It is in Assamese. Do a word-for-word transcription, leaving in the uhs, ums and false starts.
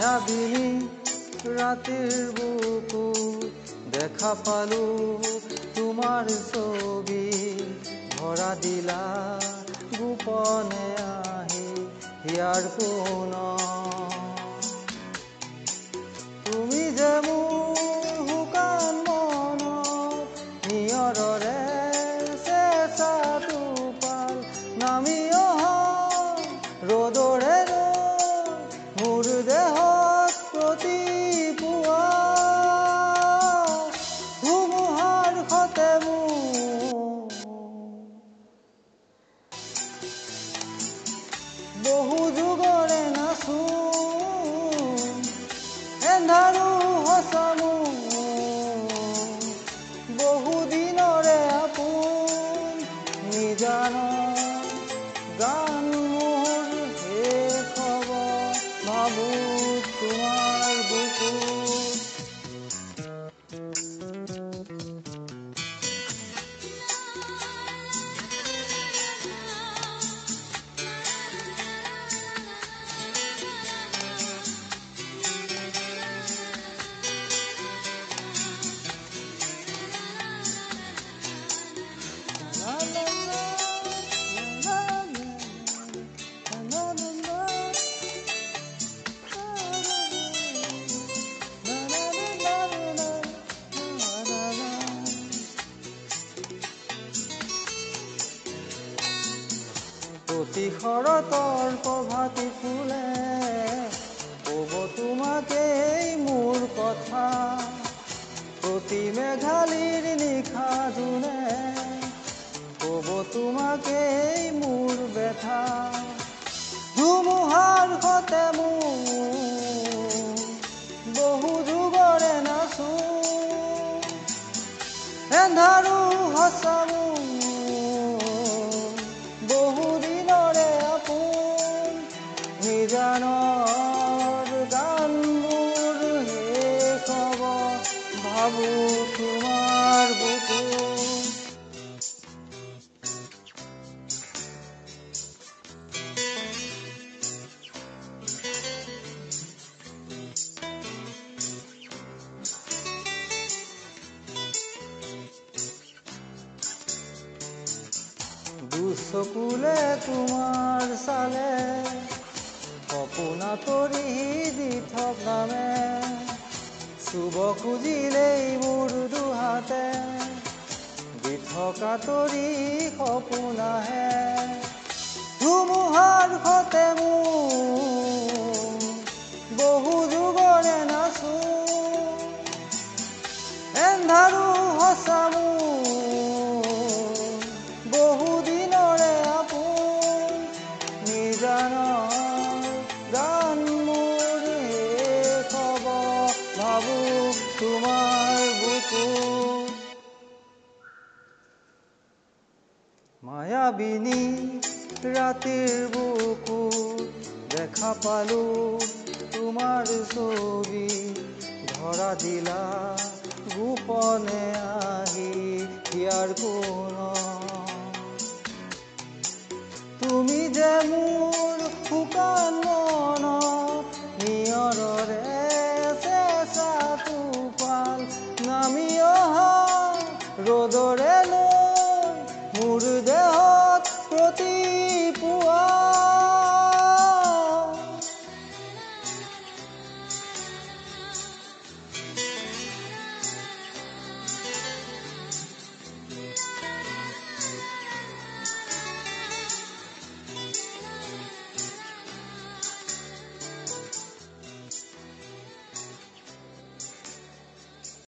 মায়াবিনী ৰাতিৰ বুকু দেখা পালো তোমাৰ ছবি ভৰা দিলা গোপনে আহি হিয়াৰ কোন তুমি যে মোৰ শুকান মনত নিয়ৰৰে চেঁচা টোপাল নামি অহা ৰ'দৰে মোৰ দেহত প্ৰতিপুৱা ধুমুহাৰ সতে মোৰ বহু যুগৰে নাচো এন্ধাৰো সঁচা মোৰ বহু দিনৰে আপোন নিজান গান মোৰ শেষ হ'ব ভাবো তোমাৰ বুকুত প্ৰতি শৰতৰ প্ৰভাতী ফুলে ক'ব তোমাকেই মোৰ কথা প্ৰতি মেঘালীৰ নিশা জোনে ক'ব তোমাকেই মোৰ ব্যথা ধুমুহাৰ সতে মোৰ বহু যুগৰে নাচো এন্ধাৰো সঁচা নিজানৰ গান মোৰ শেষ হ'ব ভাবো তোমাৰ বুকুত দুচকুলে তোমাৰ চালে সপোনা তৰি দি থকামে চুব খুজিলেই মোৰ দুহাতে দি থকা তৰি সপোনাহে ধুমুহাৰ সতে মোৰ বহু যুগৰে নাচো এন্ধাৰো সঁচা মোৰ বহু দিনৰে আপোন নিজানৰ গান মোৰ শেষ হ'ব ভাবো তোমাৰ বুকুত মায়াবিনী ৰাতিৰ বুকুত দেখা পালো তোমাৰ ছবি ধৰা দিলা গোপনে আহি হিয়াৰ কোন তুমি যে মোৰ শুকান